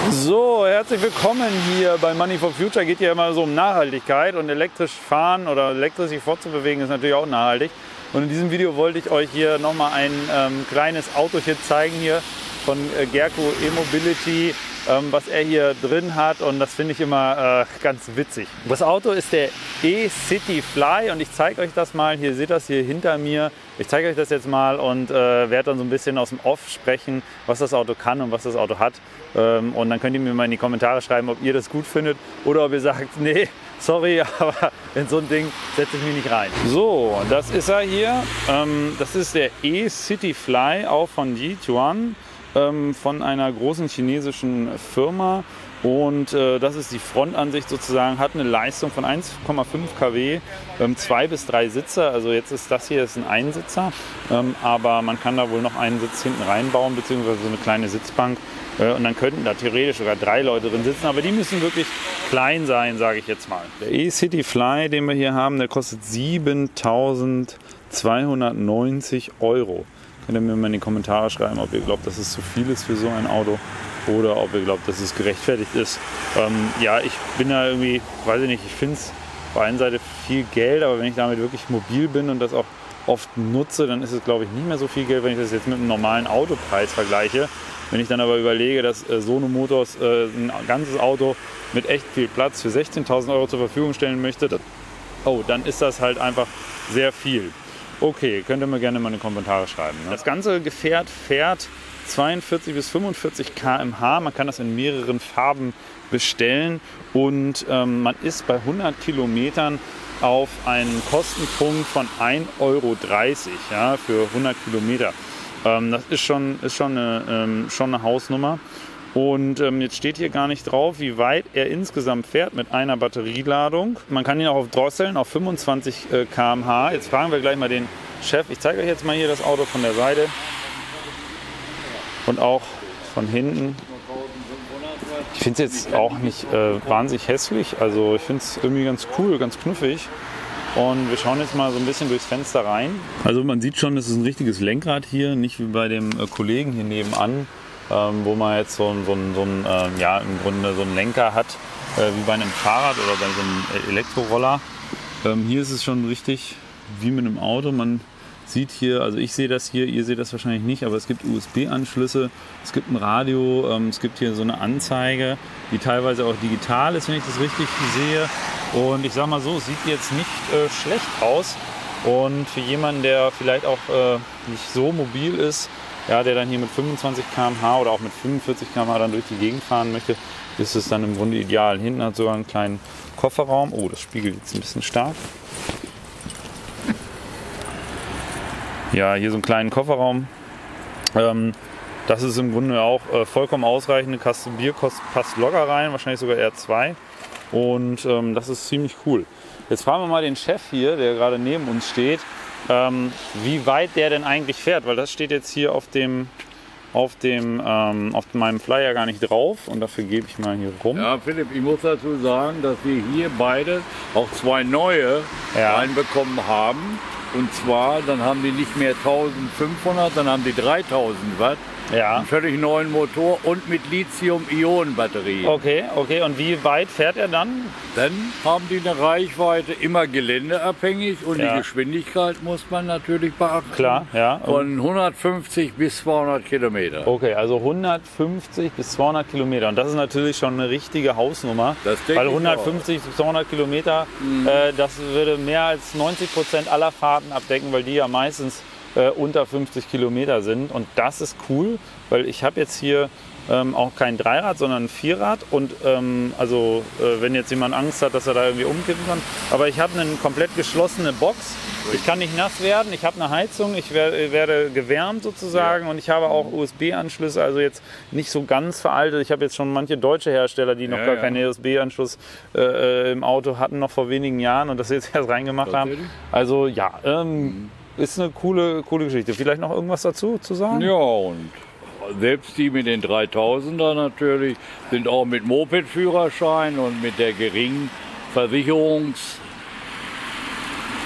So, herzlich willkommen hier bei Money for Future. Geht ja immer so um Nachhaltigkeit und elektrisch fahren oder elektrisch sich fortzubewegen ist natürlich auch nachhaltig. Und in diesem Video wollte ich euch hier nochmal ein kleines Autochen zeigen hier von Gerco E-Mobility, was er hier drin hat, und das finde ich immer ganz witzig. Das Auto ist der E-City Fly und ich zeige euch das mal. Hier seht ihr das hier hinter mir. Ich zeige euch das jetzt mal und werde dann so ein bisschen aus dem Off sprechen, was das Auto kann und was das Auto hat. Und dann könnt ihr mir mal in die Kommentare schreiben, ob ihr das gut findet oder ob ihr sagt, nee, sorry, aber in so ein Ding setze ich mich nicht rein. So, das ist er hier. Das ist der E-City Fly, auch von Yituan, von einer großen chinesischen Firma. Und das ist die Frontansicht sozusagen, hat eine Leistung von 1,5 kW, 2 bis 3 Sitze. Also jetzt ist das hier ein Einsitzer, aber man kann da wohl noch einen Sitz hinten reinbauen, beziehungsweise so eine kleine Sitzbank. Und dann könnten da theoretisch sogar 3 Leute drin sitzen, aber die müssen wirklich klein sein, sage ich jetzt mal. Der E-City Fly, den wir hier haben, der kostet 7.290 €. Könnt ihr mir mal in die Kommentare schreiben, ob ihr glaubt, dass es zu viel ist für so ein Auto oder ob ihr glaubt, dass es gerechtfertigt ist. Ja, ich bin da irgendwie, weiß ich nicht, ich finde es auf der einen Seite viel Geld, aber wenn ich damit wirklich mobil bin und das auch oft nutze, dann ist es, glaube ich, nicht mehr so viel Geld, wenn ich das jetzt mit einem normalen Autopreis vergleiche. Wenn ich dann aber überlege, dass Sono Motors ein ganzes Auto mit echt viel Platz für 16.000 € zur Verfügung stellen möchte, dann ist das halt einfach sehr viel. Okay, könnt ihr mir gerne mal in die Kommentare schreiben. Ne? Das ganze Gefährt fährt 42 bis 45 km/h. Man kann das in mehreren Farben bestellen und man ist bei 100 Kilometern auf einen Kostenpunkt von 1,30 €, ja, für 100 Kilometer. Das ist schon eine Hausnummer. Und jetzt steht hier gar nicht drauf, wie weit er insgesamt fährt mit einer Batterieladung. Man kann ihn auch auf drosseln, auf 25 km/h. Jetzt fragen wir gleich mal den Chef. Ich zeige euch jetzt mal hier das Auto von der Seite und auch von hinten. Ich finde es jetzt auch nicht wahnsinnig hässlich. Also ich finde es irgendwie ganz cool, ganz knuffig. Und wir schauen jetzt mal so ein bisschen durchs Fenster rein. Also man sieht schon, das ist ein richtiges Lenkrad hier, nicht wie bei dem Kollegen hier nebenan, wo man jetzt im Grunde so einen Lenker hat, wie bei einem Fahrrad oder bei so einem Elektroroller. Hier ist es schon richtig wie mit einem Auto. Man sieht hier, also ich sehe das hier, ihr seht das wahrscheinlich nicht, aber es gibt USB-Anschlüsse, es gibt ein Radio, es gibt hier so eine Anzeige, die teilweise auch digital ist, wenn ich das richtig sehe. Und ich sag mal so, es sieht jetzt nicht schlecht aus. Und für jemanden, der vielleicht auch nicht so mobil ist, ja, der dann hier mit 25 km/h oder auch mit 45 km/h dann durch die Gegend fahren möchte, ist es dann im Grunde ideal. Hinten hat sogar einen kleinen Kofferraum. Oh, das spiegelt jetzt ein bisschen stark. Ja, hier so einen kleinen Kofferraum. Das ist im Grunde auch vollkommen ausreichend. Eine Kaste Bier passt locker rein, wahrscheinlich sogar eher 2. Und das ist ziemlich cool. Jetzt fragen wir mal den Chef hier, der gerade neben uns steht, wie weit der denn eigentlich fährt, weil das steht jetzt hier auf meinem Flyer gar nicht drauf und dafür gebe ich mal hier rum. Ja, Philipp, ich muss dazu sagen, dass wir hier beide auch 2 neue reinbekommen haben. Und zwar, dann haben die nicht mehr 1500, dann haben die 3000 Watt. Ja. Einen völlig neuen Motor und mit Lithium-Ionen-Batterie. Okay. Und wie weit fährt er dann? Dann haben die eine Reichweite, immer geländeabhängig, und die Geschwindigkeit muss man natürlich beachten. Klar, ja. Von 150 bis 200 Kilometer. Okay, also 150 bis 200 Kilometer. Und das ist natürlich schon eine richtige Hausnummer. Weil 150 bis 200 Kilometer, das würde mehr als 90% aller Fahrten abdecken, weil die ja meistens unter 50 Kilometer sind, und das ist cool, weil ich habe jetzt hier auch kein Dreirad, sondern ein Vierrad, und wenn jetzt jemand Angst hat, dass er da irgendwie umkippen kann, aber ich habe eine komplett geschlossene Box, ich kann nicht nass werden, ich habe eine Heizung, ich werde gewärmt sozusagen, und ich habe auch USB-Anschlüsse, also jetzt nicht so ganz veraltet. Ich habe jetzt schon manche deutsche Hersteller, die noch gar keinen USB-Anschluss im Auto hatten, noch vor wenigen Jahren, und das jetzt erst reingemacht haben. Also ja, ist eine coole Geschichte. Vielleicht noch irgendwas dazu zu sagen? Ja, und selbst die mit den 3000er natürlich sind auch mit Moped-Führerschein und mit der geringen Versicherungsfrist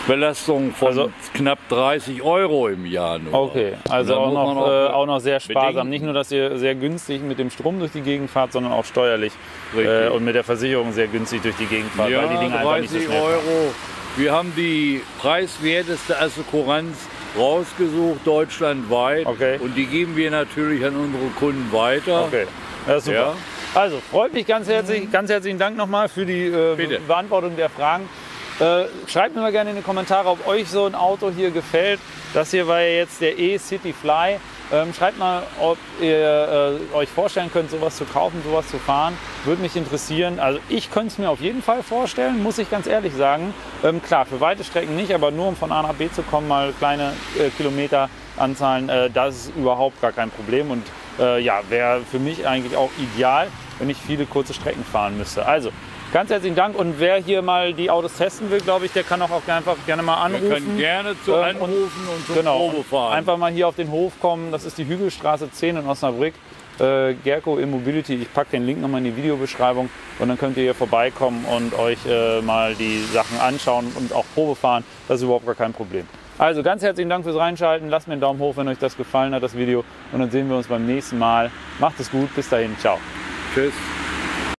Belastung von knapp 30 € im Jahr nur. Okay, also auch noch sehr sparsam. Nicht nur, dass ihr sehr günstig mit dem Strom durch die Gegend fahrt, sondern auch steuerlich und mit der Versicherung sehr günstig durch die Gegend fahrt, weil die Dinge einfach nicht so schnell fahren. Wir haben die preiswerteste Assekuranz rausgesucht, deutschlandweit. Okay. Und die geben wir natürlich an unsere Kunden weiter. Okay, das ist super. Ja. Also, freut mich ganz herzlich. Ganz herzlichen Dank nochmal für die Beantwortung der Fragen. Schreibt mir mal gerne in die Kommentare, ob euch so ein Auto hier gefällt. Das hier war ja jetzt der E-City Fly. Schreibt mal, ob ihr euch vorstellen könnt, sowas zu kaufen, sowas zu fahren. Würde mich interessieren. Also ich könnte es mir auf jeden Fall vorstellen, muss ich ganz ehrlich sagen. Klar, für weite Strecken nicht, aber nur um von A nach B zu kommen, mal kleine Kilometeranzahlen, das ist überhaupt gar kein Problem. Und ja, wäre für mich eigentlich auch ideal, wenn ich viele kurze Strecken fahren müsste. Also, ganz herzlichen Dank, und wer hier mal die Autos testen will, glaube ich, der kann auch einfach gerne mal anrufen. Wir können gerne anrufen und zum Probefahren. Einfach mal hier auf den Hof kommen, das ist die Hügelstraße 10 in Osnabrück. Gerco E-Mobility, ich packe den Link nochmal in die Videobeschreibung, und dann könnt ihr hier vorbeikommen und euch mal die Sachen anschauen und auch Probe fahren. Das ist überhaupt gar kein Problem. Also ganz herzlichen Dank fürs Reinschalten, lasst mir einen Daumen hoch, wenn euch das gefallen hat, das Video, und dann sehen wir uns beim nächsten Mal. Macht es gut, bis dahin, ciao. Tschüss.